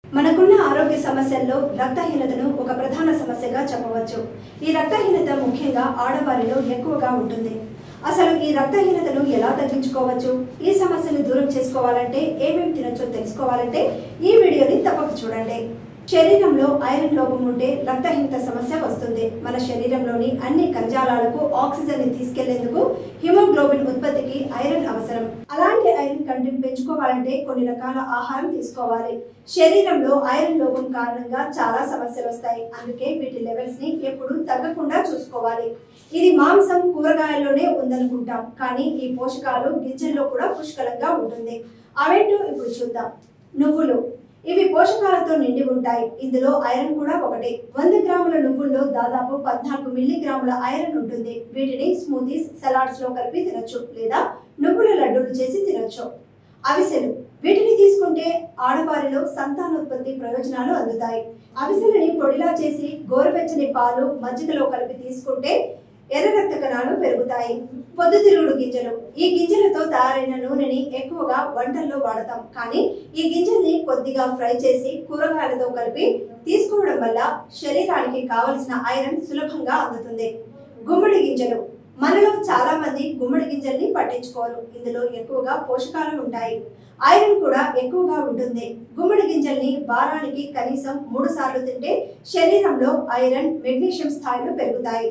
మనకున్న ఆరోగ్య సమస్యల్లో రక్తహీనతను ఒక ప్రధాన సమస్యగా చెప్పవచ్చు. ఈ రక్తహీనత ముఖ్యంగా ఆడవారిలో ఎక్కువగా ఉంటుంది. అసలు ఈ రక్తహీనతను ఎలా తగ్గించుకోవచ్చు, ఈ సమస్యను దూరం చేసుకోవాలంటే ఏమేమి తినొచ్చో తెలుసుకోవాలంటే ఈ వీడియోని తప్పక చూడండి. శరీరంలో ఐరన్ లోపం ఉంటే రక్తహీనత సమస్య వస్తుంది. మన శరీరంలోని అన్ని కణజాలాలకు ఆక్సిజన్ ని తీసుకెళ్లేందుకు హిమోగ్లోబిన్ ఉత్పత్తికి ఐరన్ అవసరం. అలాంటి ఐరన్ కంటెంట్ పెంచుకోవాలంటే కొన్ని రకాల ఆహారం తీసుకోవాలి. శరీరంలో ఐరన్ లోపం కారణంగా చాలా సమస్యలు వస్తాయి. అందుకే వీటి లెవెల్స్ ని ఎప్పుడు తగ్గకుండా చూసుకోవాలి. ఇది మాంసం, కూరగాయల్లోనే ఉందనుకుంటాం, కానీ ఈ పోషకాలు గింజల్లో కూడా పుష్కలంగా ఉంటుంది. అవేంటో ఇప్పుడు చూద్దాం. నువ్వులు ఇవి పోషకాలతో నిండి ఉంటాయి. ఇందులో ఐరన్ కూడా ఒకటి. 100 గ్రాముల నువ్వుల్లో దాదాపు 14 మిల్లీగ్రాముల ఐరన్ ఉంటుంది. వీటిని స్మూతీస్, సలాడ్స్ లో కలిపి తినొచ్చు, లేదా నువ్వుల లడ్డూలు చేసి తినొచ్చు. అవిసెలు వీటిని తీసుకుంటే ఆడవారిలో సంతానోత్పత్తి ప్రయోజనాలు అందుతాయి. అవిసెలని పొడిలా చేసి గోరువెచ్చని పాలు, మజ్జిగలో కలిపి తీసుకుంటే ఎర్ర రక్త కణాలు పెరుగుతాయి. పొద్దుతిరుగుడు గింజలు ఈ గింజలతో తయారైన నూనెని ఎక్కువగా వంటల్లో వాడతాం, కానీ ఈ గింజల్ని కొద్దిగా ఫ్రై చేసి కూరగాయలతో కలిపి తీసుకోవడం వల్ల శరీరానికి కావలసిన ఐరన్ సులభంగా అందుతుంది. గుమ్మడి గింజలు మనలో చాలా మంది గుమ్మడి గింజల్ని పట్టించుకోరు. ఇందులో ఎక్కువగా పోషకాలు ఉంటాయి, ఐరన్ కూడా ఎక్కువగా ఉంటుంది. గుమ్మడి గింజల్ని వారానికి కనీసం 3 సార్లు తింటే శరీరంలో ఐరన్, మెగ్నీషియం స్థాయిలు పెరుగుతాయి.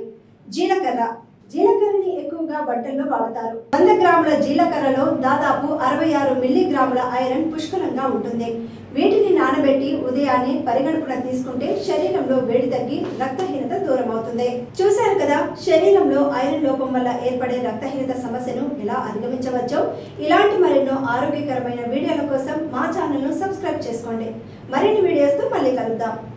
జీలకర్రని ఎక్కువగా వంటల్లో వాడతారు. 100 గ్రాముల జీలకర్రలో దాదాపు 66 మిల్లీగ్రాముల ఐరన్ పుష్కలంగా ఉంటుంది. వీటిని నానబెట్టి ఉదయాన్నే పరిగడుపున తీసుకుంటే శరీరంలో వేడి తగ్గి రక్తహీనత దూరం అవుతుంది. చూశారు కదా, శరీరంలో ఐరన్ లోపం వల్ల ఏర్పడే రక్తహీనత సమస్యను ఎలా అధిగమించవచ్చో. ఇలాంటి మరెన్నో ఆరోగ్యకరమైన వీడియోల కోసం మా ఛానల్ ను సబ్స్క్రైబ్ చేసుకోండి. మరిన్ని వీడియోస్ తో మళ్ళీ కలుద్దాం.